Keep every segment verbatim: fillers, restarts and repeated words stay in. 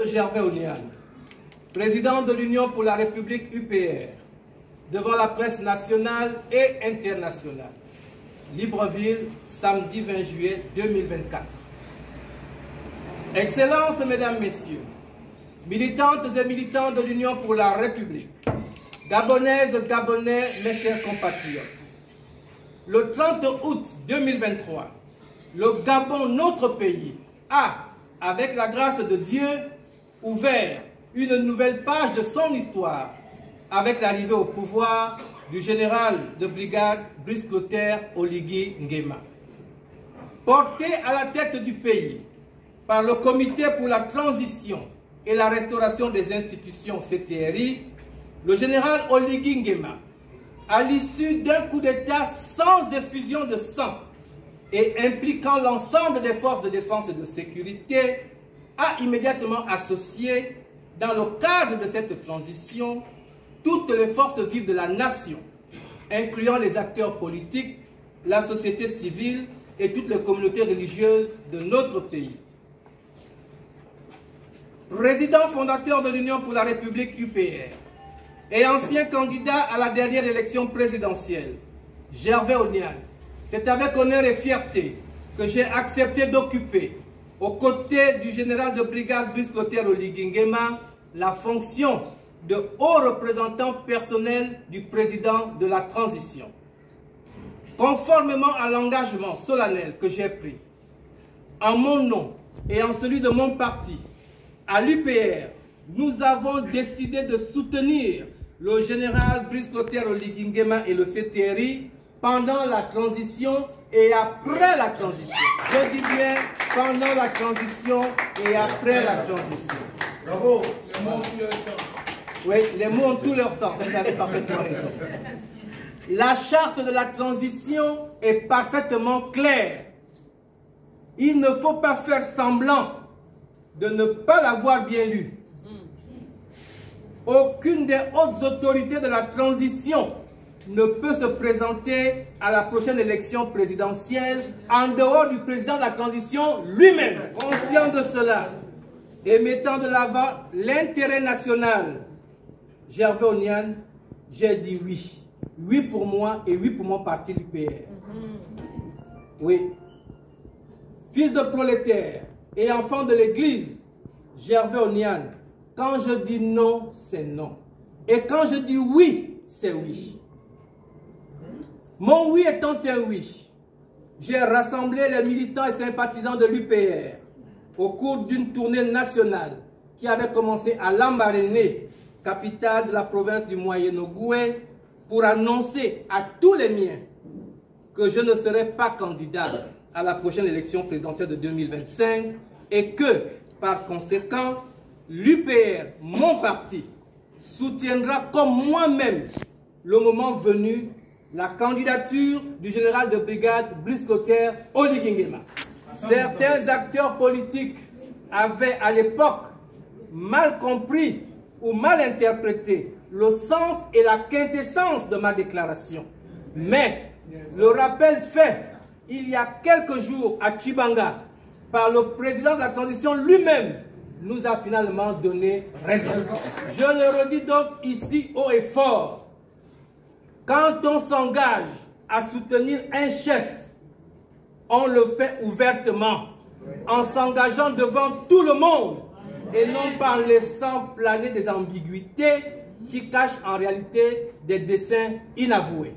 Gervais Onian, président de l'Union pour la République U P R, devant la presse nationale et internationale. Libreville, samedi vingt juillet deux mille vingt-quatre. Excellences, Mesdames, Messieurs, militantes et militants de l'Union pour la République, Gabonaises, Gabonais, mes chers compatriotes, le trente août deux mille vingt-trois, le Gabon, notre pays, a, avec la grâce de Dieu, ouvert une nouvelle page de son histoire avec l'arrivée au pouvoir du général de brigade Brice Clotaire Oligui Nguema. Porté à la tête du pays par le Comité pour la transition et la restauration des institutions C T R I, le général Oligui Nguema, à l'issue d'un coup d'État sans effusion de sang et impliquant l'ensemble des forces de défense et de sécurité, a immédiatement associé, dans le cadre de cette transition, toutes les forces vives de la nation, incluant les acteurs politiques, la société civile et toutes les communautés religieuses de notre pays. Président fondateur de l'Union pour la République U P R et ancien candidat à la dernière élection présidentielle, Gervais Onian, c'est avec honneur et fierté que j'ai accepté d'occuper, aux côtés du général de brigade Brice Clotaire Oligui Nguema, la fonction de haut représentant personnel du président de la transition. Conformément à l'engagement solennel que j'ai pris, en mon nom et en celui de mon parti, à l'U P R, nous avons décidé de soutenir le général Brice Clotaire Oligui Nguema et le C T R I pendant la transition et après la transition. Je dis bien pendant la transition et après la transition. Bravo. Les mots ont tout leur sens. Oui, les mots ont tout leur sens, vous avez parfaitement raison. La charte de la transition est parfaitement claire. Il ne faut pas faire semblant de ne pas l'avoir bien lue. Aucune des hautes autorités de la transition ne peut se présenter à la prochaine élection présidentielle en dehors du président de la transition lui-même. Conscient de cela et mettant de l'avant l'intérêt national, Gervais Onian, j'ai dit oui. Oui pour moi et oui pour mon parti l'U P R. Oui. Fils de prolétaire et enfant de l'église, Gervais Onian, quand je dis non, c'est non. Et quand je dis oui, c'est oui. Mon oui étant un oui, j'ai rassemblé les militants et sympathisants de l'U P R au cours d'une tournée nationale qui avait commencé à Lambaréné, capitale de la province du Moyen-Ogooué, pour annoncer à tous les miens que je ne serai pas candidat à la prochaine élection présidentielle de deux mille vingt-cinq et que, par conséquent, l'U P R, mon parti, soutiendra comme moi-même, le moment venu, la candidature du général de brigade Brice Clotaire Oligui Nguema. Certains acteurs politiques avaient à l'époque mal compris ou mal interprété le sens et la quintessence de ma déclaration. Mais le rappel fait il y a quelques jours à Tchibanga par le président de la transition lui-même nous a finalement donné raison. Je le redis donc ici haut et fort. Quand on s'engage à soutenir un chef, on le fait ouvertement, en s'engageant devant tout le monde et non pas en laissant planer des ambiguïtés qui cachent en réalité des desseins inavoués.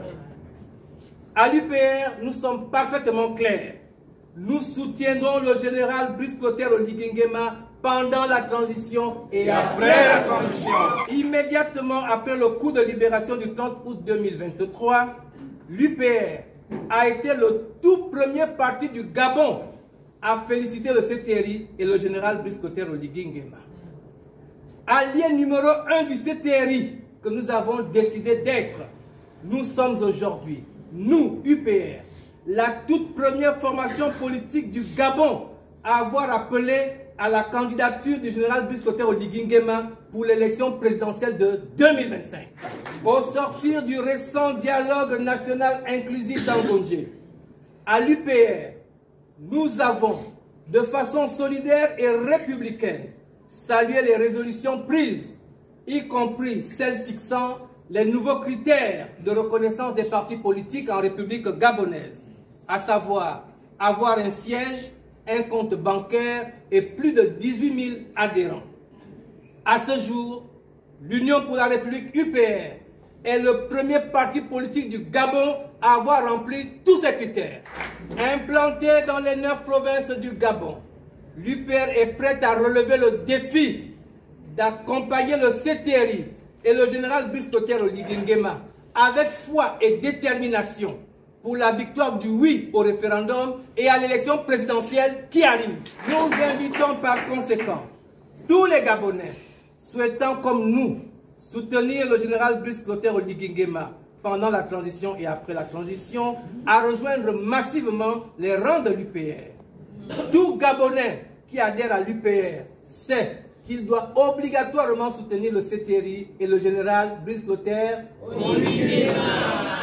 À l'U P R, nous sommes parfaitement clairs. Nous soutiendrons le général Brice Clotaire Oligui Nguema pendant la transition et, et après, après la transition. Immédiatement après le coup de libération du trente août deux mille vingt-trois, l'U P R a été le tout premier parti du Gabon à féliciter le C T R I et le général Brice Clotaire Oligui Nguema. Allié numéro un du C T R I que nous avons décidé d'être, nous sommes aujourd'hui, nous, U P R, la toute première formation politique du Gabon à avoir appelé à la candidature du général Brice Clotaire Oligui Nguema pour l'élection présidentielle de deux mille vingt-cinq. Au sortir du récent dialogue national inclusif d'Angondjé, à l'U P R, nous avons, de façon solidaire et républicaine, saluer les résolutions prises, y compris celles fixant les nouveaux critères de reconnaissance des partis politiques en République gabonaise, à savoir avoir un siège, un compte bancaire et plus de dix-huit mille adhérents. À ce jour, l'Union pour la République U P R est le premier parti politique du Gabon à avoir rempli tous ces critères. Implanté dans les neuf provinces du Gabon, l'U P R est prête à relever le défi d'accompagner le C T R I et le général Brice Clotaire Oligui Nguema avec foi et détermination pour la victoire du oui au référendum et à l'élection présidentielle qui arrive. Nous invitons par conséquent tous les Gabonais souhaitant comme nous soutenir le général Brice Clotaire Oligui Nguema pendant la transition et après la transition à rejoindre massivement les rangs de l'U P R. Tout Gabonais qui adhère à l'U P R sait qu'il doit obligatoirement soutenir le C T R I et le général Brice Clotaire Oligui Nguema.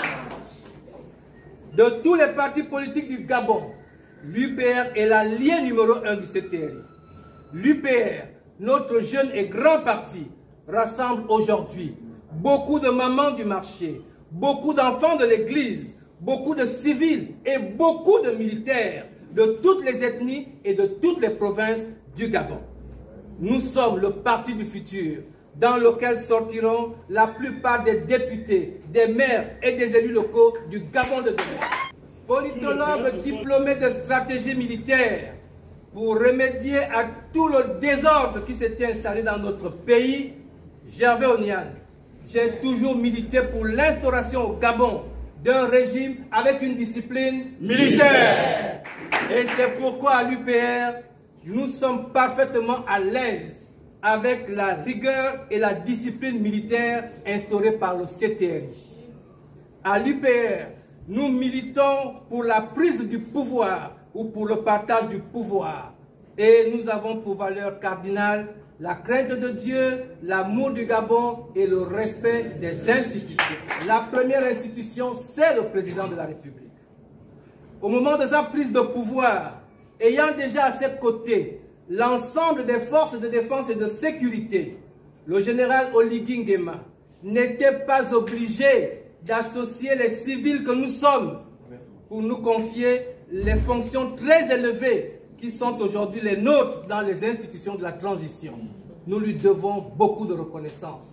De tous les partis politiques du Gabon, l'U P R est l'allié numéro un du C T R I. L'U P R, notre jeune et grand parti, rassemble aujourd'hui beaucoup de mamans du marché, beaucoup d'enfants de l'église, beaucoup de civils et beaucoup de militaires de toutes les ethnies et de toutes les provinces du Gabon. Nous sommes le parti du futur, dans lequel sortiront la plupart des députés, des maires et des élus locaux du Gabon de demain. Politologue diplômé de stratégie militaire, pour remédier à tout le désordre qui s'était installé dans notre pays, Gervais Onyan, j'ai toujours milité pour l'instauration au Gabon d'un régime avec une discipline militaire. Et c'est pourquoi à l'U P R, nous sommes parfaitement à l'aise avec la rigueur et la discipline militaire instaurée par le C T R I. À l'U P R, nous militons pour la prise du pouvoir ou pour le partage du pouvoir. Et nous avons pour valeur cardinale la crainte de Dieu, l'amour du Gabon et le respect des institutions. La première institution, c'est le président de la République. Au moment de sa prise de pouvoir, ayant déjà à ses côtés l'ensemble des forces de défense et de sécurité, le général Oligui Nguema n'était pas obligé d'associer les civils que nous sommes pour nous confier les fonctions très élevées qui sont aujourd'hui les nôtres dans les institutions de la transition. Nous lui devons beaucoup de reconnaissance.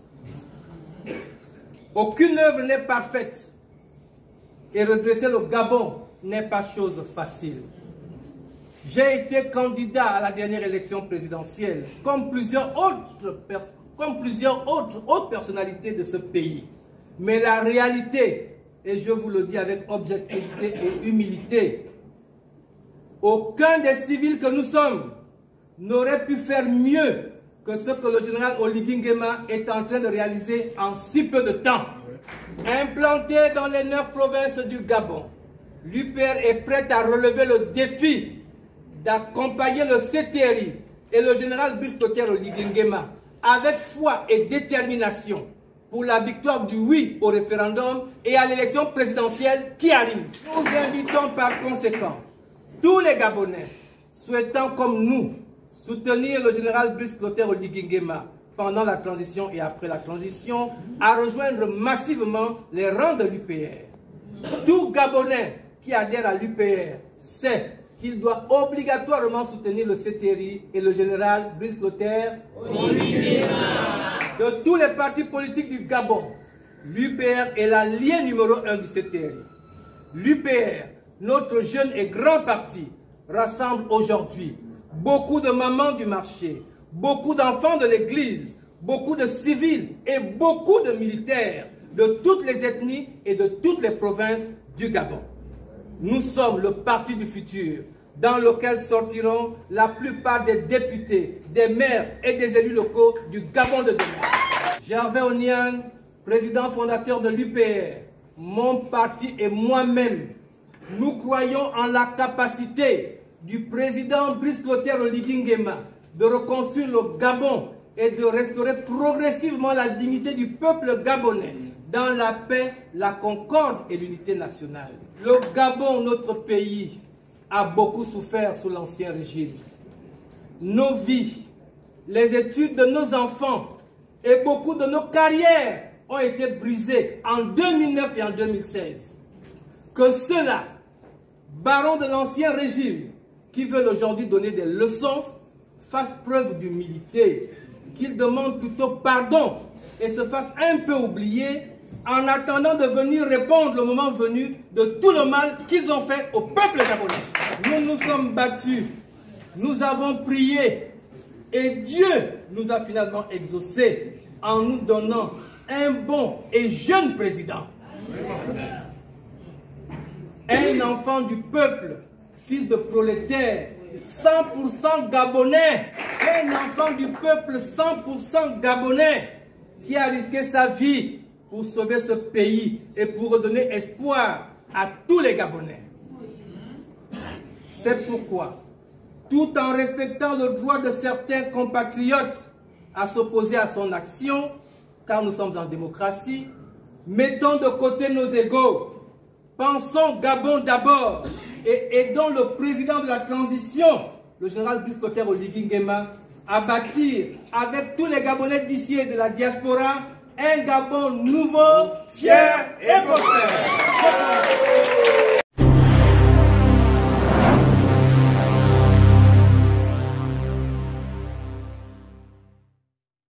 Aucune œuvre n'est parfaite et redresser le Gabon n'est pas chose facile. J'ai été candidat à la dernière élection présidentielle, comme plusieurs autres, comme plusieurs autres hautes personnalités de ce pays. Mais la réalité, et je vous le dis avec objectivité et humilité, aucun des civils que nous sommes n'aurait pu faire mieux que ce que le général Oligui Nguema est en train de réaliser en si peu de temps. Implanté dans les neuf provinces du Gabon, l'U P R est prête à relever le défi d'accompagner le C T R I et le général Brice Clotaire Oligui Nguema avec foi et détermination pour la victoire du oui au référendum et à l'élection présidentielle qui arrive. Nous invitons par conséquent tous les Gabonais souhaitant comme nous soutenir le général Brice Clotaire Oligui Nguema pendant la transition et après la transition à rejoindre massivement les rangs de l'U P R. Tout Gabonais qui adhère à l'U P R sait qu'il doit obligatoirement soutenir le C T R I et le général Brice Clotaire Oligui Nguema. De tous les partis politiques du Gabon, l'U P R est l'allié numéro un du C T R I. L'U P R, notre jeune et grand parti, rassemble aujourd'hui beaucoup de mamans du marché, beaucoup d'enfants de l'église, beaucoup de civils et beaucoup de militaires de toutes les ethnies et de toutes les provinces du Gabon. Nous sommes le parti du futur, dans lequel sortiront la plupart des députés, des maires et des élus locaux du Gabon de demain. Gervais Onyan, président fondateur de l'U P R, mon parti et moi-même, nous croyons en la capacité du président Brice Clotaire Oligui Nguema de reconstruire le Gabon et de restaurer progressivement la dignité du peuple gabonais dans la paix, la concorde et l'unité nationale. Le Gabon, notre pays, a beaucoup souffert sous l'ancien régime. Nos vies les études de nos enfants et beaucoup de nos carrières ont été brisées en deux mille neuf et en deux mille seize. Que ceux-là, barons de l'ancien régime, qui veulent aujourd'hui donner des leçons, fassent preuve d'humilité, qu'ils demandent plutôt pardon et se fassent un peu oublier en attendant de venir répondre le moment venu de tout le mal qu'ils ont fait au peuple gabonais. Nous nous sommes battus, nous avons prié et Dieu nous a finalement exaucés en nous donnant un bon et jeune président. Un enfant du peuple, fils de prolétaire, cent pour cent gabonais, un enfant du peuple cent pour cent gabonais qui a risqué sa vie pour sauver ce pays et pour redonner espoir à tous les Gabonais. C'est pourquoi, tout en respectant le droit de certains compatriotes à s'opposer à son action, car nous sommes en démocratie, mettons de côté nos égos, pensons Gabon d'abord et aidons le président de la transition, le général Brice Clotaire Oligui Nguema, à bâtir avec tous les Gabonais d'ici et de la diaspora un Gabon nouveau, fier et prospère.